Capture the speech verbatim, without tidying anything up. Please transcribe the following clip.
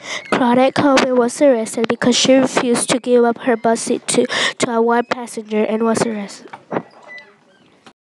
Claudette Colvin was arrested because she refused to give up her bus seat to, to a white passenger and was arrested.